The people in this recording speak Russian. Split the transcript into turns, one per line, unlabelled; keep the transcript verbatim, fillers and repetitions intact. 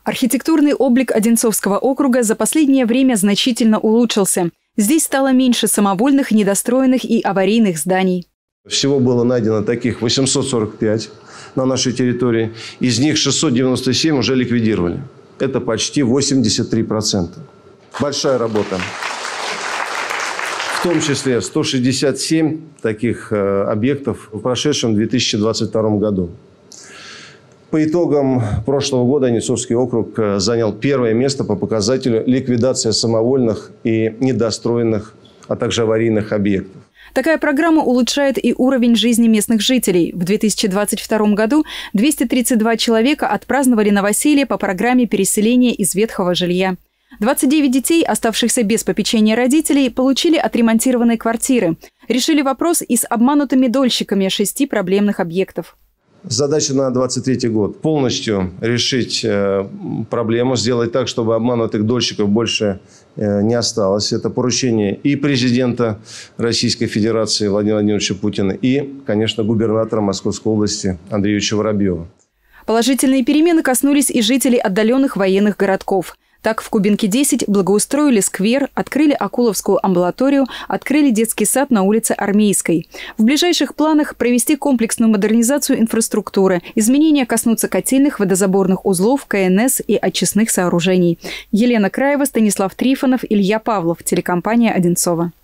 Архитектурный облик Одинцовского округа за последнее время значительно улучшился. Здесь стало меньше самовольных, недостроенных и аварийных зданий.
Всего было найдено таких восемьсот сорок пять на нашей территории. Из них шестьсот девяносто семь уже ликвидировали. Это почти восемьдесят три процента. Большая работа. В том числе сто шестьдесят семь таких э, объектов в прошедшем две тысячи двадцать втором году. По итогам прошлого года Одинцовский округ занял первое место по показателю ликвидации самовольных и недостроенных, а также аварийных объектов.
Такая программа улучшает и уровень жизни местных жителей. В две тысячи двадцать втором году двести тридцать два человека отпраздновали новоселье по программе переселения из ветхого жилья. двадцать девять детей, оставшихся без попечения родителей, получили отремонтированные квартиры. Решили вопрос и с обманутыми дольщиками шести проблемных объектов.
Задача на двадцать третий год – полностью решить э, проблему, сделать так, чтобы обманутых дольщиков больше э, не осталось. Это поручение и президента Российской Федерации Владимира Владимировича Путина, и, конечно, губернатора Московской области Андрея Юрьевича Воробьева.
Положительные перемены коснулись и жителей отдаленных военных городков. Так, в Кубинке десять благоустроили сквер, открыли Акуловскую амбулаторию, открыли детский сад на улице Армейской. В ближайших планах провести комплексную модернизацию инфраструктуры. Изменения коснутся котельных, водозаборных узлов, ка эн эс и очистных сооружений. Елена Краева, Станислав Трифонов, Илья Павлов. Телекомпания «Одинцово».